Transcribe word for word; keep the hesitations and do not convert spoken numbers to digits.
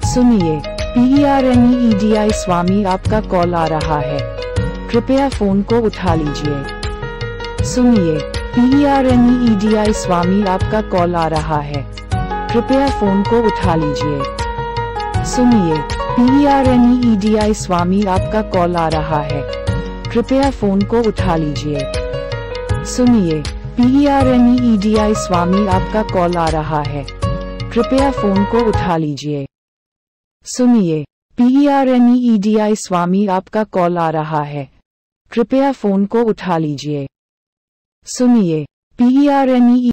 सुनिए, P R N E D I Swami आपका call आ रहा है, कृपया फोन को उठा लीजिए। सुनिए, P R N E D I Swami आपका कॉल आ रहा है, कृपया फोन को उठा लीजिए। सुनिए, P R N E D I Swami आपका कॉल आ रहा है, कृपया फोन को उठा लीजिए। सुनिए, P R N E D I Swami आपका कॉल आ रहा है, कृपया फोन को उठा लीजिए। सुनिए, P R N E D I Swami आपका कॉल आ रहा है, कृपया फोन को उठा लीजिए। सुनिए, पी आर एन ई